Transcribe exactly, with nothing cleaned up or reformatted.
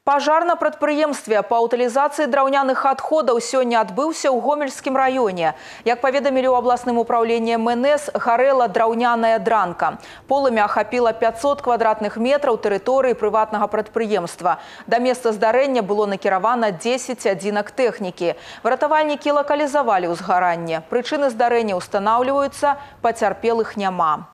Пажар на прадпрыемстве па утылізацыі драўняных адходаў сёння адбыўся ў Гомельскім раёне. Як паведамілі ў абласным управленні эм эн эс, гарэла драўняная дранка. Полымя ахапіла пятьсот квадратных метраў тэрыторыі прыватнага прадпрыемства. Да месца здарэння было накіравана дзесяць адзінак тэхнікі. Выратавальнікі лакалізавалі ўзгаранне. Прычыны здарэння ўстанаўліваюцца, пацярпелых няма.